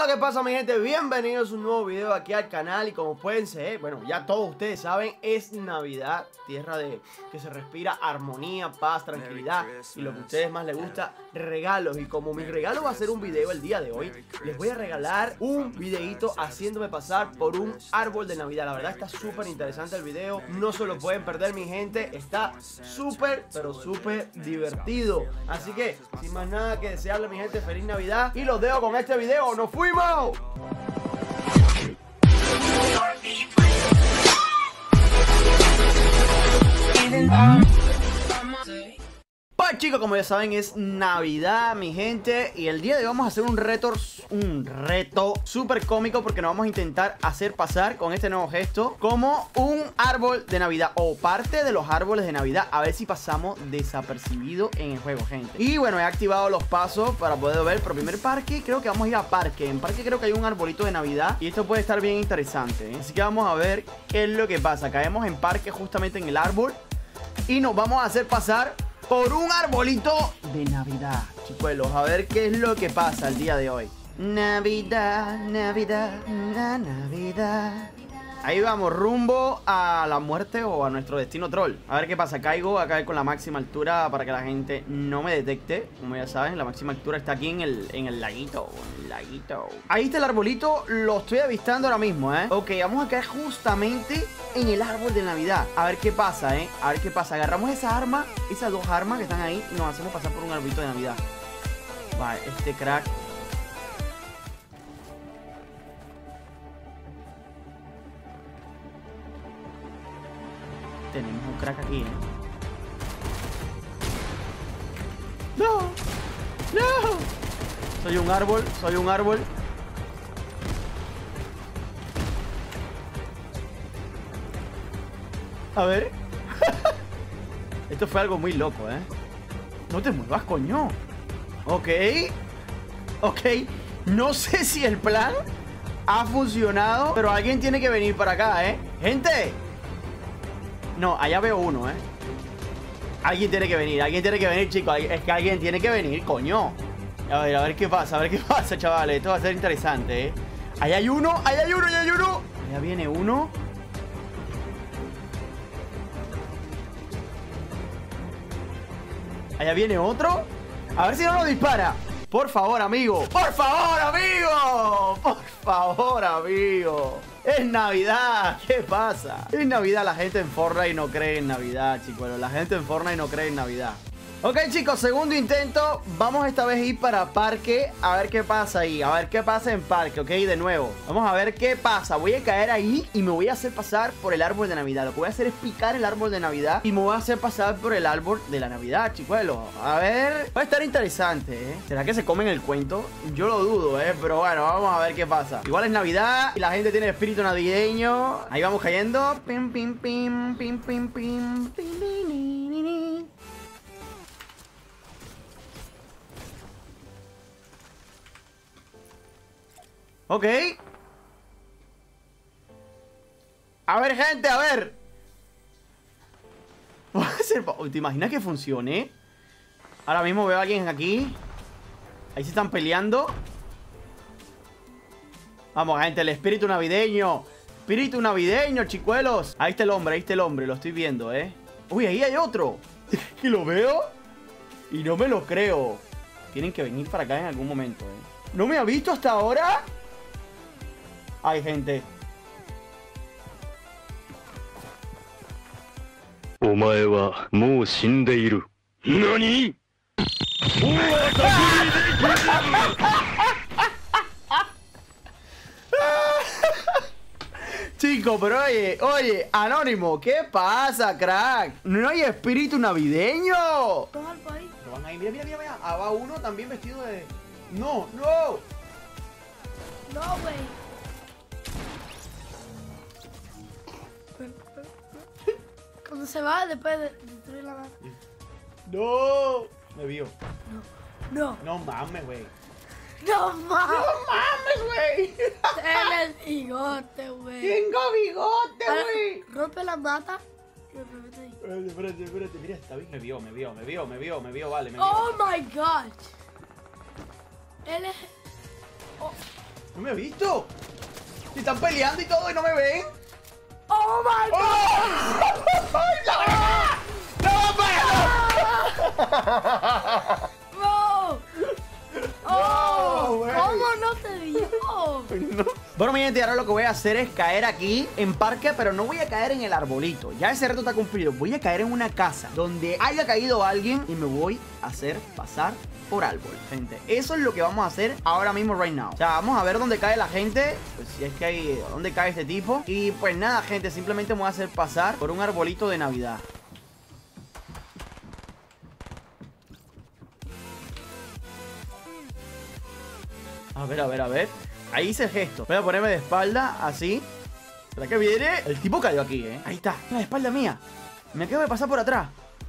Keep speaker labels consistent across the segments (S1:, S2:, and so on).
S1: Hola, ¿qué pasa mi gente? Bienvenidos a un nuevo video aquí al canal. Y como pueden ser, bueno, ya todos ustedes saben, es Navidad, tierra de que se respira armonía, paz, tranquilidad y lo que a ustedes más les gusta, regalos. Y como mi regalo va a ser un video el día de hoy, les voy a regalar un videito haciéndome pasar por un árbol de Navidad. La verdad está súper interesante el video, no se lo pueden perder mi gente, está súper, pero súper divertido. Así que, sin más nada que desearle mi gente, feliz Navidad y los dejo con este video. ¡Nos fuimos! Pues chicos, como ya saben, es Navidad, mi gente. Y el día de hoy vamos a hacer un reto súper cómico, porque nos vamos a intentar hacer pasar con este nuevo gesto como un árbol de Navidad, o parte de los árboles de Navidad. A ver si pasamos desapercibido en el juego, gente. Y bueno, he activado los pasos para poder ver. Pero primer parque, creo que vamos a ir a parque. En parque creo que hay un arbolito de Navidad y esto puede estar bien interesante, ¿eh? Así que vamos a ver qué es lo que pasa. Caemos en parque justamente en el árbol y nos vamos a hacer pasar por un arbolito de Navidad, chicuelos. A ver qué es lo que pasa el día de hoy. Navidad, Navidad, Navidad. Ahí vamos, rumbo a la muerte o a nuestro destino troll. A ver qué pasa, caigo a caer con la máxima altura para que la gente no me detecte. Como ya saben, la máxima altura está aquí en el laguito. Ahí está el arbolito, lo estoy avistando ahora mismo, ¿eh? Ok, vamos a caer justamente en el árbol de Navidad. A ver qué pasa, ¿eh? A ver qué pasa. Agarramos esa arma, esas dos armas que están ahí, y nos hacemos pasar por un arbolito de Navidad. Vale, este crack. Tenemos un crack aquí, ¿eh? ¡No! ¡No! Soy un árbol, soy un árbol. A ver. Esto fue algo muy loco, ¿eh? No te muevas, coño. Ok. Ok. No sé si el plan ha funcionado, pero alguien tiene que venir para acá, ¿eh? ¡Gente! No, allá veo uno, ¿eh? Alguien tiene que venir, chicos. Es que alguien tiene que venir, coño. A ver qué pasa, chavales. Esto va a ser interesante, ¿eh? Allá hay uno, allá hay uno, allá hay uno. Allá viene uno. Allá viene otro. A ver si no lo dispara. Por favor, amigo. Por favor, amigo. Por favor, amigo. Es Navidad, ¿qué pasa? Es Navidad, la gente en Fortnite no cree en Navidad, chicos. La gente en Fortnite no cree en Navidad. Ok, chicos, segundo intento. Vamos esta vez a ir para parque. A ver qué pasa ahí. A ver qué pasa en parque, ok, de nuevo. Vamos a ver qué pasa. Voy a caer ahí y me voy a hacer pasar por el árbol de Navidad. Lo que voy a hacer es picar el árbol de Navidad y me voy a hacer pasar por el árbol de la Navidad, chicuelos. A ver, va a estar interesante, ¿eh? ¿Será que se comen el cuento? Yo lo dudo, ¿eh? Pero bueno, vamos a ver qué pasa. Igual es Navidad y la gente tiene espíritu navideño. Ahí vamos cayendo. Pim, pim, pim, pim, pim, pim, pim, pim. Ok. A ver, gente, a ver. ¿Te imaginas que funcione? Ahora mismo veo a alguien aquí. Ahí se están peleando. Vamos, gente, el espíritu navideño. Espíritu navideño, chicuelos. Ahí está el hombre, lo estoy viendo, ¿eh? Uy, ahí hay otro. Y lo veo y no me lo creo. Tienen que venir para acá en algún momento, ¿eh? ¿No me ha visto hasta ahora? Ay, gente.
S2: Omae wa mou shindeiru. ¿Nani?
S1: Chico, pero oye, Anónimo, ¿qué pasa, crack? ¿No hay espíritu navideño?
S3: Toma el país.
S1: Lo van ahí, mira. Ah, va uno también vestido de... No, no.
S3: No, güey. Cuando se va, después de destruir la mano.
S1: No. Me vio.
S3: No.
S1: No mames, güey.
S3: No mames.
S1: No mames, güey.
S3: Tienes bigote, güey.
S1: Tengo bigote, güey.
S3: Rompe la mata y me mete ahí.
S1: Espérate. Mira, está bien. Me vio, vale, me vio.
S3: Oh my god. Él es... Oh.
S1: ¿No me he visto? Si están peleando y todo y no me ven.
S3: ¡Oh, my God!
S1: ¡Oh! ¡Ay, la verdad! ¡No,
S3: ¡Bro! ¡Oh!
S1: güey.
S3: ¿Cómo no te dio?
S1: No. Bueno, mi gente, ahora lo que voy a hacer es caer aquí en parque, pero no voy a caer en el arbolito. Ya ese reto está cumplido. Voy a caer en una casa donde haya caído alguien y me voy a hacer pasar por árbol, gente. Eso es lo que vamos a hacer ahora mismo, right now. O sea, vamos a ver dónde cae la gente. Pues si es que hay, dónde cae este tipo. Y pues nada, gente, simplemente me voy a hacer pasar por un arbolito de Navidad. A ver, a ver, a ver. Ahí hice el gesto. Voy a ponerme de espalda, así. ¿Será que viene? El tipo cayó aquí, ¿eh? Ahí está, la espalda mía. Me acabo de pasar por atrás.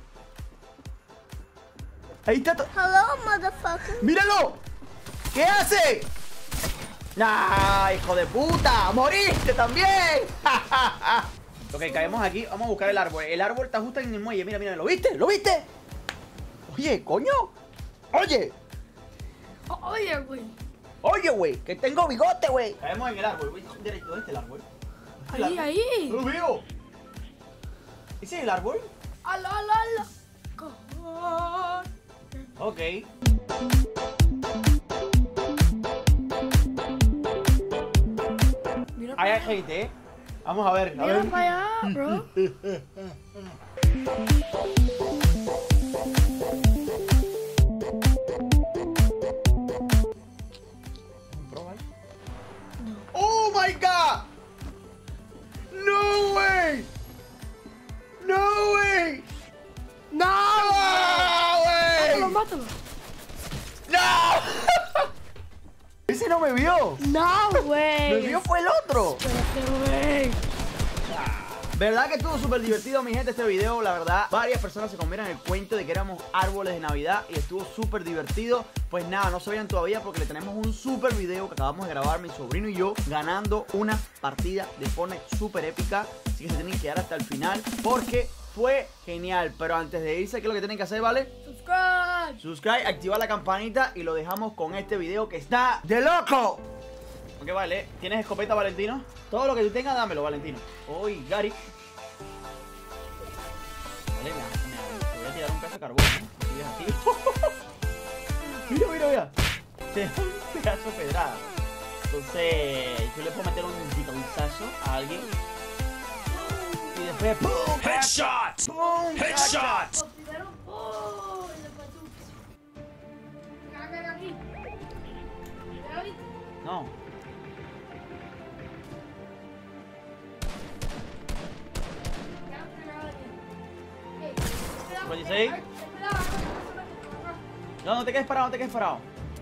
S1: Ahí está.
S3: Hello, motherfucker.
S1: ¡Míralo! ¿Qué hace? ¡Nah, hijo de puta! ¡Moriste también! Ok, caemos aquí. Vamos a buscar el árbol. El árbol está justo en el muelle. Mira, mira, ¿lo viste? ¿Lo viste? Oye, coño. Oye.
S3: Oye, güey.
S1: Oye, güey, que tengo bigote, güey. Caemos en el árbol, güey. Derecho, ¿dónde está el árbol?
S3: Ahí, ahí.
S1: ¡No lo veo! ¿Ese es el árbol?
S3: ¡Ala, ala, ala! Cojón.
S1: Ok.
S3: Mira
S1: Ahí
S3: para
S1: hay
S3: allá.
S1: gente, ¿eh? Vamos a ver, a
S3: Mira
S1: ver.
S3: para allá, bro.
S1: ¡Oh, my God! ¡No, way! ¡No, way!
S3: ¡No!
S1: ¡No,
S3: Mátalo,
S1: way!
S3: mátalo.
S1: ¡No! Ese no me vio.
S3: No,
S1: Me
S3: güey.
S1: vio fue el otro.
S3: Espérate, güey.
S1: ¿Verdad que estuvo súper divertido, mi gente, este video? La verdad, varias personas se comieron el cuento de que éramos árboles de Navidad y estuvo súper divertido. Pues nada, no se vayan todavía porque le tenemos un súper video que acabamos de grabar mi sobrino y yo ganando una partida de Fortnite súper épica. Así que se tienen que quedar hasta el final porque fue genial. Pero antes de irse, ¿qué es lo que tienen que hacer, vale?
S3: Subscribe.
S1: Suscribe, activa la campanita y lo dejamos con este video que está de loco. Ok, vale, ¿tienes escopeta, Valentino? Todo lo que tú tengas, dámelo, Valentino. Uy, Gary. Vale, te voy a tirar un pedazo de carbón, ¿no? Sigues así. Mira, mira, mira. Te da un pedazo de pedrada. Entonces, yo le puedo meter un pitonzazo a alguien. Y después, ¡pum!
S2: Headshot!
S1: ¡Pum!
S2: Headshot!
S3: Primero, y después tú. Caga aquí. ¿Ya viste?
S1: No.
S3: Ya no te cagas bien. Ey, espera,
S1: 26.
S3: espera,
S1: No, no te quedes parado, no te quedes parado.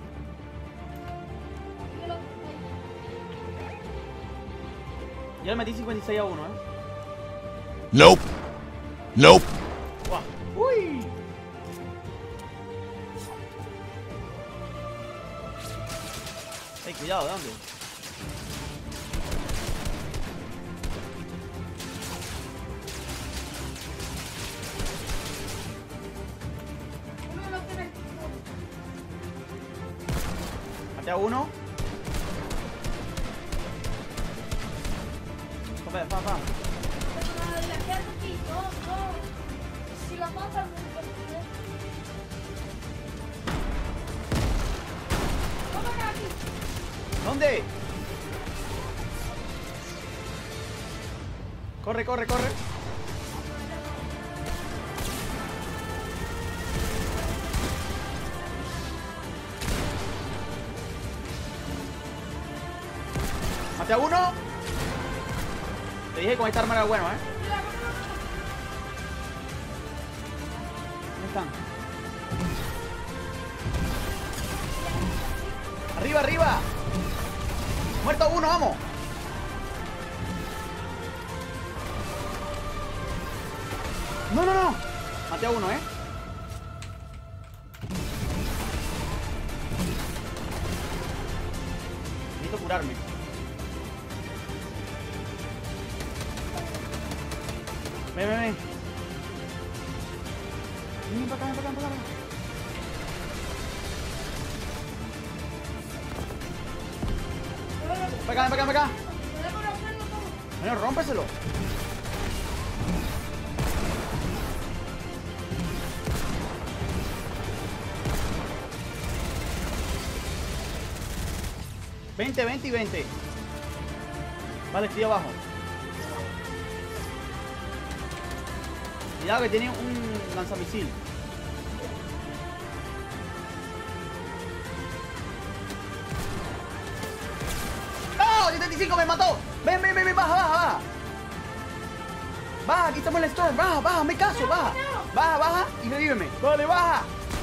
S1: Yo le metí 56 a 1, ¿eh?
S2: Nope. Nope.
S1: Guau. ¡Uy! Ey, cuidado, ¿de dónde?
S3: Uno lo tiene.
S1: Maté a uno. Toma, pam, pam.
S3: Si la matan,
S1: ¿Dónde? Corre, corre, corre. Maté a uno. Te dije que con esta arma era bueno, ¿eh? ¿Dónde están? ¡Arriba, arriba! ¡Muerto uno, vamos! ¡No, no, no! Maté a uno, ¿eh? Necesito curarme. Ven, ven, ven. Ven para acá, ven para acá, ven para acá. Ven acá, ven acá, ven acá.
S3: Podemos romperlo todo.
S1: Bueno, rómpeselo. ¡20, 20 y 20! Vale, estoy abajo. Cuidado que tiene un lanzamisil. ¡Oh! 75 me mató. Ven, ven, ven, ven, baja, baja, baja. Baja, aquí estamos en el storm. Baja, baja, hazme caso, baja. Baja, baja y revíveme. Vale, baja.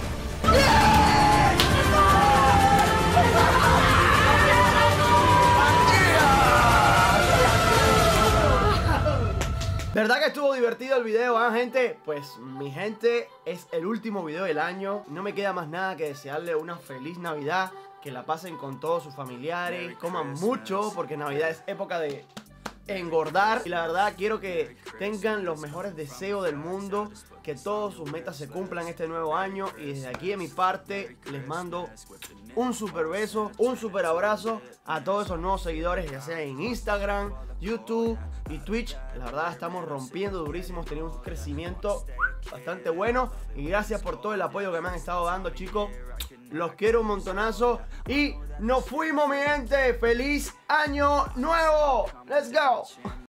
S1: ¿Verdad que estuvo divertido el video, gente? Pues mi gente, es el último video del año. No me queda más nada que desearle una feliz Navidad. Que la pasen con todos sus familiares. Coman mucho porque Navidad es época de engordar. Y la verdad quiero que tengan los mejores deseos del mundo. Que todas sus metas se cumplan este nuevo año. Y desde aquí de mi parte les mando un super beso, un super abrazo a todos esos nuevos seguidores, ya sea en Instagram, YouTube y Twitch. La verdad estamos rompiendo durísimos, tenemos un crecimiento bastante bueno. Y gracias por todo el apoyo que me han estado dando, chicos. Los quiero un montonazo. Y nos fuimos, mi gente. ¡Feliz año nuevo! ¡Let's go!